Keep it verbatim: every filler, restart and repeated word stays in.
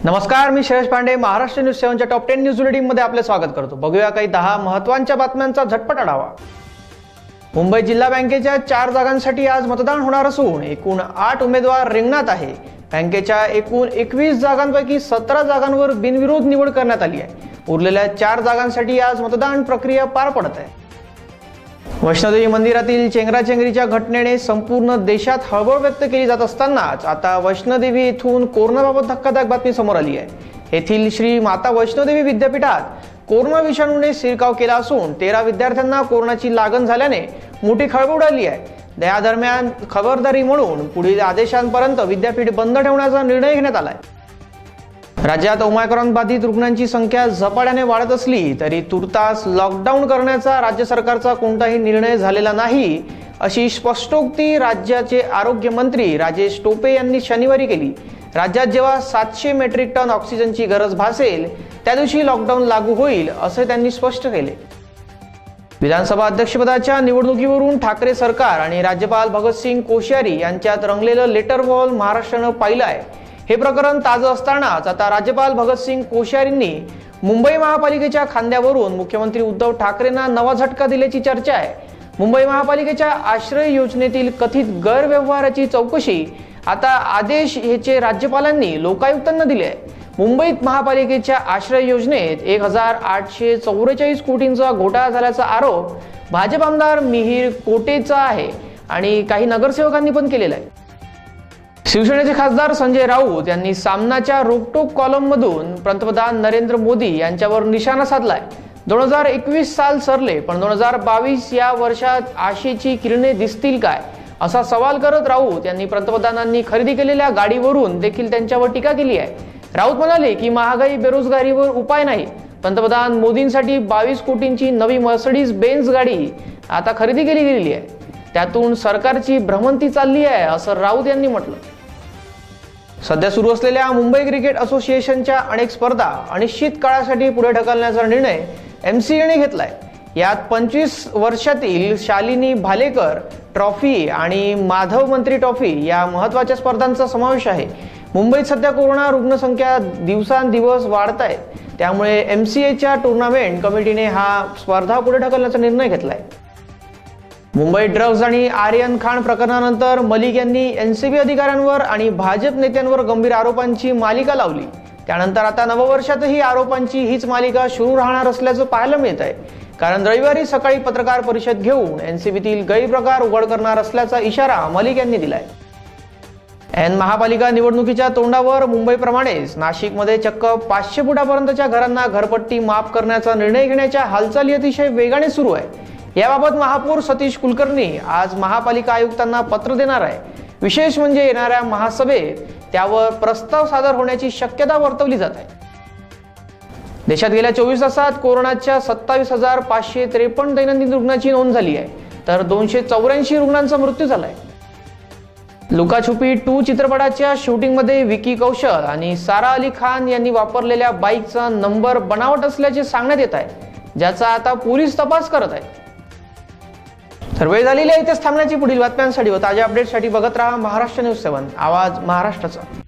नमस्कार, मी श्रेयस पांडे. महाराष्ट्र न्यूज सेवनच्या टॉप टेन न्यूज बुलेटिन मध्ये आपले स्वागत करतो. बघूया काही दहा महत्त्वाच्या बातम्यांचा झटपट आढावा. मुंबई जिल्हा बँकेच्या चार जागांसाठी आज मतदान होणार असून एकूण आठ उमेदवार रिंगणात आहे. बँकेच्या एकूण एकवीस जागांपैकी सतरा जागांवर बिनविरोध निवड करण्यात आली आहे. उरलेल्या चार जागांसाठी आज मतदान प्रक्रिया पार पडत आहे. वैष्णोदेवी मंदिरातील चेंगराचेंगरीच्या घटनेने संपूर्ण देशात हळहळ व्यक्त केली जात असतानाच आता वैष्णोदेवी येथून कोरोनाबाबत धक्कादायक बातमी समोर आली आहे. येथील श्री माता वैष्णोदेवी विद्यापीठात कोरोना विषाणूने शिरकाव केला असून तेरा विद्यार्थ्यांना कोरोनाची लागण झाल्याने मोठी खळबळ उडाली आहे. या दरम्यान खबरदारी म्हणून पुढील आदेशांपर्यंत विद्यापीठ बंद ठेवण्याचा निर्णय घेण्यात आला आहे. राज्यात ओमायक्रॉन बाधित रुग्णांची संख्या झपाट्याने वाढत असली तरी तुर्तास लॉकडाऊन करण्याचा राज्य सरकारचा कोणताही निर्णय झालेला नाही, अशी स्पष्टोक्ती राज्याचे आरोग्य मंत्री राजेश टोपे यांनी शनिवारी केली. राज्यात जेव्हा सातशे मेट्रिक टन ऑक्सिजनची गरज भासेल त्या दिवशी लॉकडाऊन लागू होईल, असे त्यांनी स्पष्ट केले. विधानसभा अध्यक्षपदाच्या निवडणुकीवरून ठाकरे सरकार आणि राज्यपाल भगतसिंग कोश्यारी यांच्यात रंगलेलं लेटर वॉर महाराष्ट्रानं पाहिलं आहे. हे प्रकरण ताजं असतानाच आता राज्यपाल भगतसिंग कोश्यारींनी मुंबई महापालिकेच्या खांद्यावरून मुख्यमंत्री उद्धव ठाकरेंना नवा झटका दिल्याची चर्चा आहे. मुंबई महापालिकेच्या आश्रय योजनेतील कथित गैरव्यवहाराची चौकशी आता आदेश ह्याचे राज्यपालांनी लोकायुक्तांना दिले आहे. मुंबईत महापालिकेच्या आश्रय योजनेत एक हजार आठशे चौवेचाळीस कोटींचा घोटाळा झाल्याचा आरोप भाजप आमदार मिहिर कोटेचा आहे आणि काही नगरसेवकांनी पण केलेला आहे. शिवसेनेचे खासदार संजय राऊत यांनी सामनाच्या रोकटोक कॉलम मधून पंतप्रधान नरेंद्र मोदी यांच्यावर निशाणा साधलाय. दोन हजार एकवीस साल सरले, पण दोन हजार बावीस या वर्षात आशेची किरणे दिसतील काय, असा सवाल करत राऊत यांनी पंतप्रधानांनी खरेदी केलेल्या गाडीवरून देखील त्यांच्यावर टीका केली आहे. राऊत म्हणाले की महागाई बेरोजगारीवर उपाय नाही. पंतप्रधान मोदींसाठी बावीस कोटींची नवी मर्सिडीज बेन्झ गाडी आता खरेदी केली गेलेली आहे. त्यातून सरकारची भ्रमंती चालली आहे, असं राऊत यांनी म्हटलं. सध्या सुरू असलेल्या मुंबई क्रिकेट असोसिएशनच्या अनेक स्पर्धा अनिश्चित काळासाठी पुढे ढकलण्याचा निर्णय एमसीएने घेतलाय. यात पंचवीस वर्षातील शालिनी भालेकर ट्रॉफी आणि माधव मंत्री ट्रॉफी या महत्त्वाच्या स्पर्धांचा समावेश आहे. मुंबईत सध्या कोरोना रुग्णसंख्या दिवसांदिवस वाढत आहे, त्यामुळे एमसीएच्या टुर्नामेंट कमिटीने हा स्पर्धा पुढे ढकलण्याचा निर्णय घेतलाय. मुंबई ड्रग्ज आणि आर्यन खान प्रकरणानंतर मलिक यांनी एनसीबी अधिकाऱ्यांवर आणि भाजप नेत्यांवर गंभीर आरोपांची मालिका लावली. त्यानंतर आता नववर्षातही आरोपांची हीच मालिका सुरू राहणार असल्याचं पाहायला मिळत आहे. कारण रविवारी सकाळी पत्रकार परिषद घेऊन एनसीबीतील गैरप्रकार उघड करणार असल्याचा इशारा मलिक यांनी दिलाय. एन महापालिका निवडणुकीच्या तोंडावर मुंबईप्रमाणेच नाशिकमध्ये चक्क पाचशे फुटापर्यंतच्या घरांना घरपट्टी माफ करण्याचा निर्णय घेण्याच्या हालचाली अतिशय वेगाने सुरू आहे. याबाबत महापौर सतीश कुलकर्णी आज महापालिका आयुक्तांना पत्र देणार आहे. विशेष म्हणजे येणाऱ्या महासभेत त्यावर प्रस्ताव सादर होण्याची शक्यता वर्तवली जात आहे. देशात गेल्या चोवीस तासात कोरोनाच्या सत्तावीस हजार पाचशे त्रेपन्न दैनंदिन रुग्णांची नोंद झाली आहे, तर दोनशे चौऱ्याऐंशी रुग्णांचा मृत्यू झालाय. लुकाछुपी टू चित्रपटाच्या शूटिंगमध्ये विकी कौशल आणि सारा अली खान यांनी वापरलेल्या बाईकचा नंबर बनावट असल्याचे सांगण्यात येत आहे, ज्याचा आता पोलीस तपास करत आहेत. तर वेळ झालेली आहे इथेच थांबण्याची. पुढील बातम्यांसाठी व ताज्या अपडेट्ससाठी बघत राहा महाराष्ट्र न्यूज सेवन, आवाज महाराष्ट्राचा.